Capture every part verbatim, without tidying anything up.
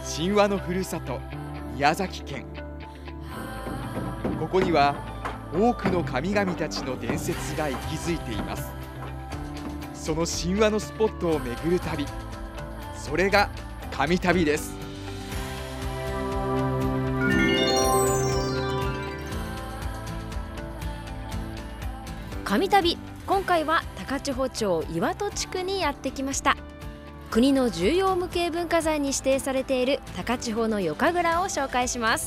神話のふるさと宮崎県。ここには多くの神々たちの伝説が息づいています。その神話のスポットを巡る旅、それが神旅です。 神旅、今回は高千穂町岩戸地区にやってきました。国の重要無形文化財に指定されている高千穂の夜神楽を紹介します。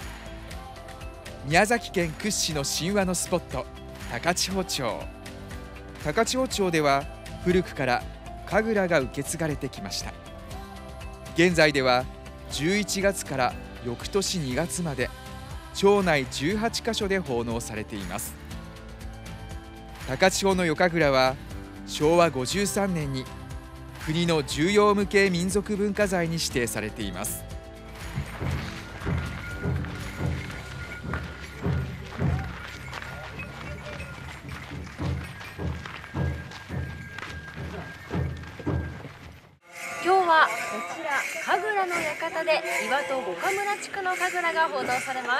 宮崎県屈指の神話のスポット、高千穂町。高千穂町では古くから神楽が受け継がれてきました。現在ではじゅういちがつから翌年にがつまで町内じゅうはちかしょで奉納されています。高千穂の夜神楽はしょうわごじゅうさんねんに国の重要無形民族文化財に指定されています。 今日はこちら神楽の館で岩戸五日村地区の神楽が奉納されます。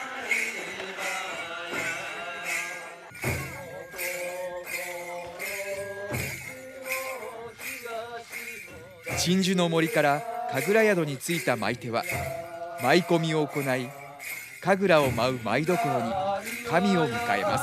鎮守の森から神楽宿に着いた舞手は舞い込みを行い、神楽を舞う舞所に神を迎えます。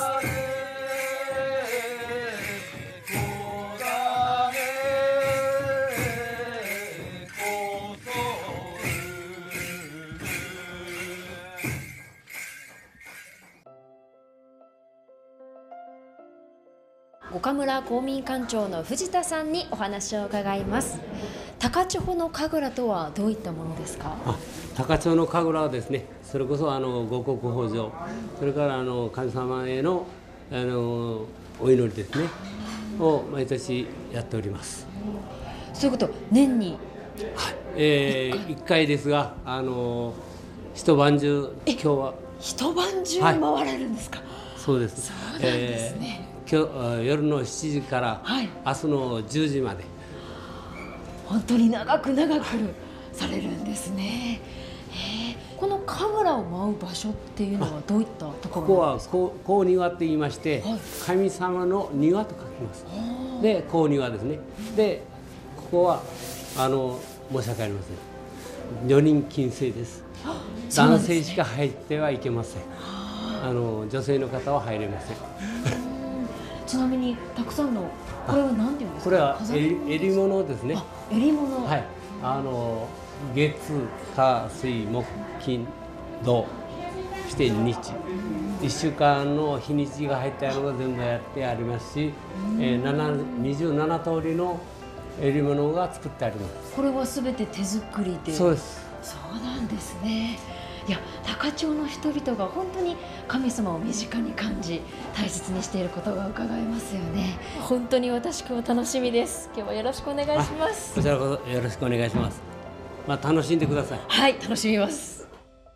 五日村公民館長の藤田さんにお話を伺います。高千穂の神楽とはどういったものですか？ あ、高千穂の神楽はですね、それこそあの五穀豊穣、それからあの神様へのあのお祈りですねを毎年やっております。 そういうこと、年に、 はい、えー、いっかいですが、あの一晩中今日は一晩中回られるんですか？はい、 そうです。 そうなんですね。 えー今日夜のしちじから、はい、明日のじゅうじまで本当に長く長くされるんですね。この神楽を舞う場所っていうのはどういったところなんですか？ ここは香庭って言いまして、はい、神様の庭と書きます。で香庭ですね。でここはあの申し訳ありません、女人禁制です。男性しか入ってはいけません。あの女性の方は入れません。 ちなみにたくさんのこれは何て言うんですか？ これは襟物ですね。 襟物。 はい。あの月火水木金土して日一週間の日にちが入ったのが全部やってありますし、えー、にじゅうななとおりの襟物が作ってあります。 これはすべて手作りで。 そうです。 そうなんですね。いや、高千穂の人々が本当に神様を身近に感じ大切にしていることが伺えますよね。本当に私今日楽しみです。今日はよろしくお願いします。 こちらこそよろしくお願いします。まあ楽しんでください。 はい、楽しみます。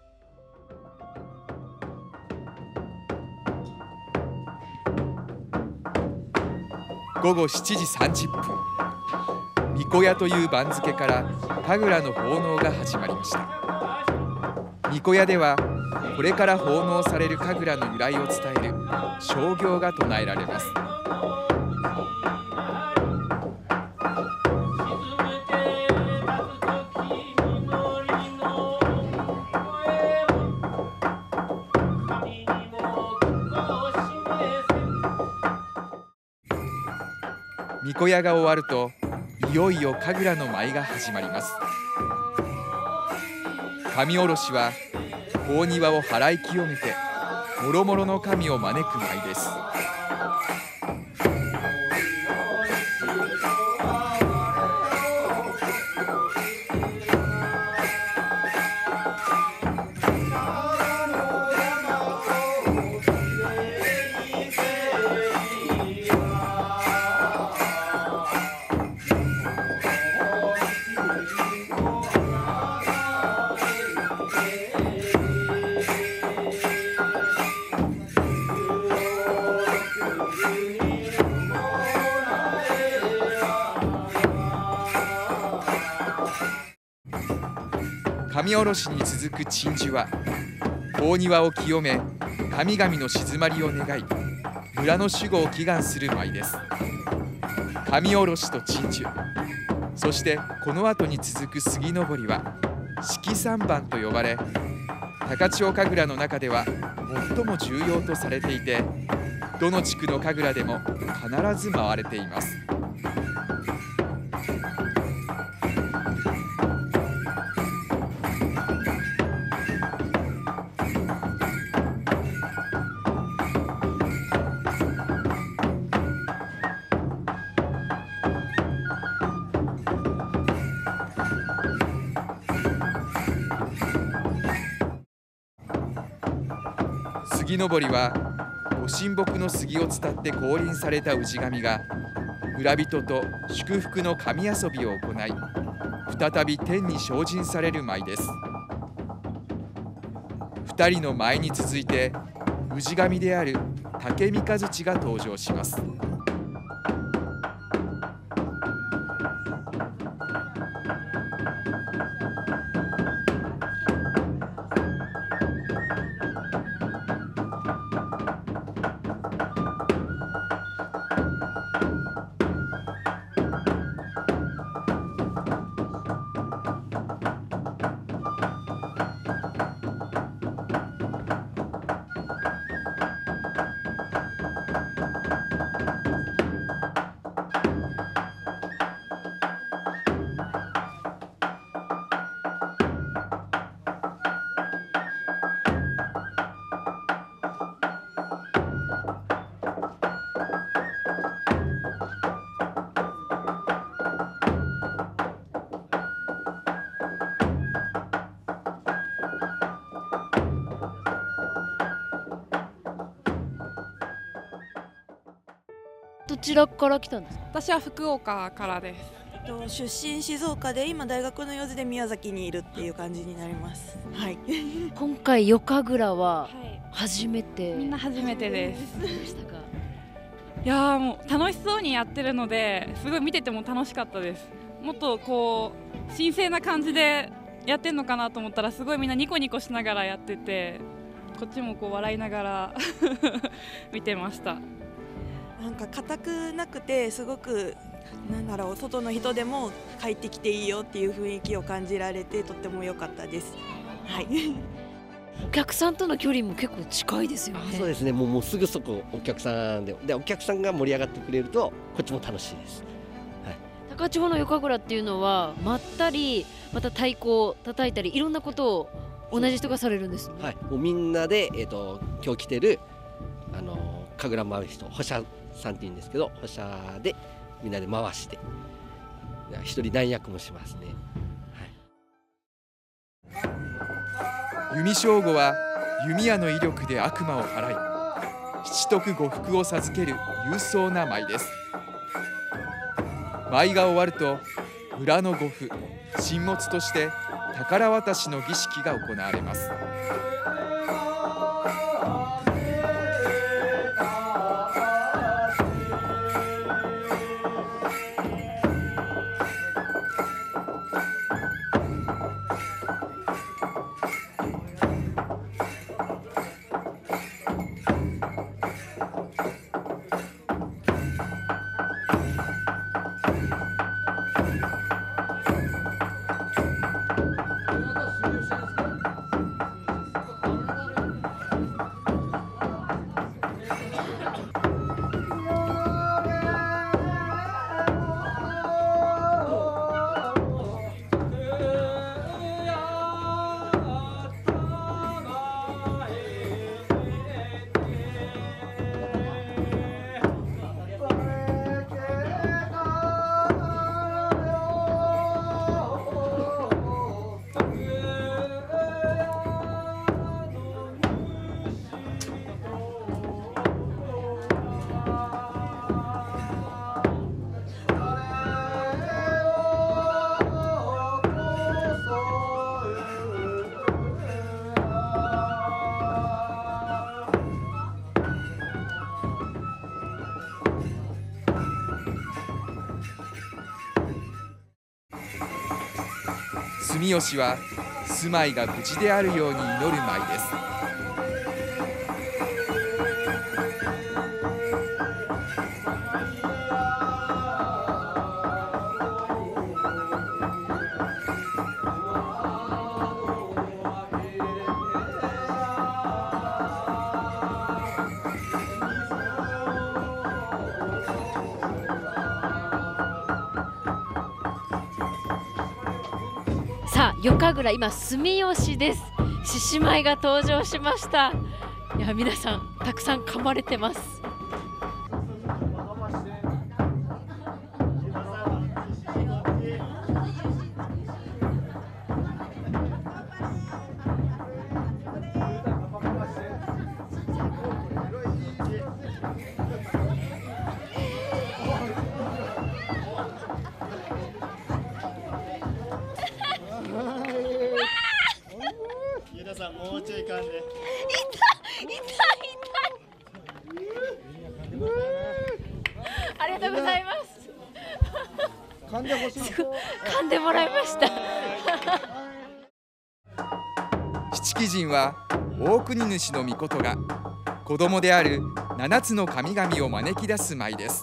ごごしちじさんじゅっぷん、巫女屋という番付から神楽の奉納が始まりました。巫女屋ではこれから奉納される神楽の由来を伝える唱行が唱えられます。巫女屋が終わるといよいよ神楽の舞が始まります。神おろしは香庭を払い清めてもろもろの神を招く舞です。 神下ろしに続く鎮守は大庭を清め、神々の静まりを願い、村の守護を祈願する舞です。神下ろしと鎮守、そしてこの後に続く杉登りは式三番と呼ばれ、高千穂神楽の中では最も重要とされていて、どの地区の神楽でも必ず回れています。杉登りはご神木の杉を伝って降臨された氏神が村人と祝福の神遊びを行い、再び天に精進される舞です。二人の舞に続いて氏神である竹三日槌が登場します。 どちらから来たんですか？ 私は福岡からです。 えっと出身静岡で今大学の用事で宮崎にいるっていう感じになります。はい。 今回夜神楽は初めて、 みんな初めてです。 どうでしたか？ いやーもう楽しそうにやってるのですごい見てても楽しかったです。もっとこう神聖な感じでやってんのかなと思ったらすごいみんなニコニコしながらやってて、こっちもこう笑いながら見てました。 なんか硬くなくてすごくなんだろう、外の人でも帰ってきていいよっていう雰囲気を感じられてとっても良かったです。はい。 お客さんとの距離も結構近いですよね。 そうですね、もうもうすぐそこお客さんで、でお客さんが盛り上がってくれるとこっちも楽しいです。はい、 高千穂の夜神楽っていうのはまったり、また太鼓を叩いたりいろんなことを同じ人がされるんですね。 はい、もうみんなで、えー、と今日来てるあの神楽回る人、歩者さんって言うんですけど、歩者でみんなで回して一人何役もしますね。 はい、弓正吾は弓矢の威力で悪魔を払い、七徳五福を授ける勇壮な舞です。舞が終わると村の護符神物として宝渡しの儀式が行われます。住吉は住まいが無事であるように祈る舞です。 さあ、夜神楽、今住吉です。獅子舞が登場しました。いや、皆さんたくさん噛まれてます。 皆さんもうちょい噛んで。痛い痛い痛い。ありがとうございます。 噛んでほしい。 噛んでもらいました。 七鬼神は大国主の御事が子供である七つの神々を招き出す舞です。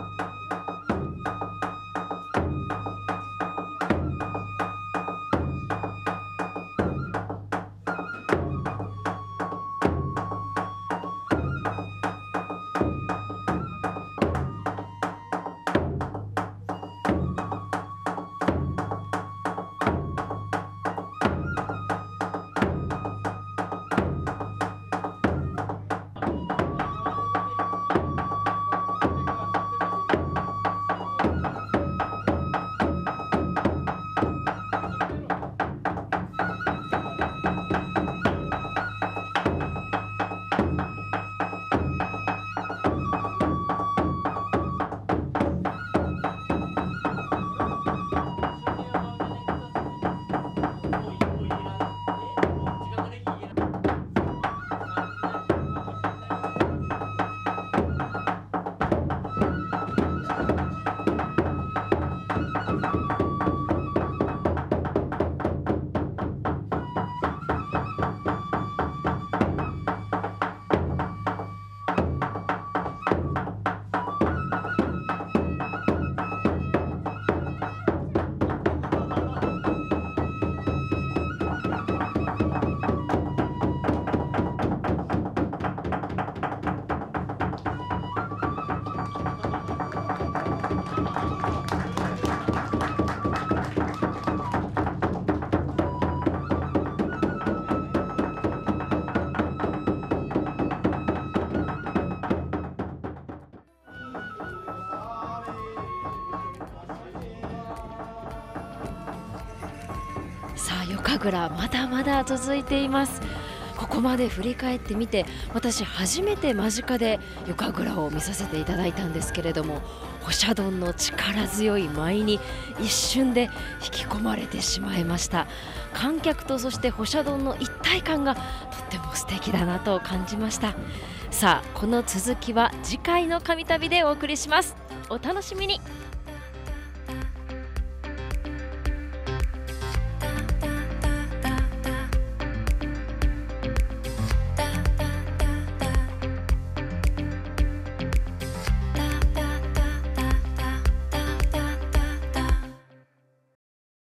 さあ、夜神楽まだまだ続いています。ここまで振り返ってみて、私初めて間近で夜神楽を見させていただいたんですけれども、ホシャドンの力強い舞に一瞬で引き込まれてしまいました。観客とそしてホシャドンの一体感がとっても素敵だなと感じました。さあ、この続きは次回の神旅でお送りします。お楽しみに。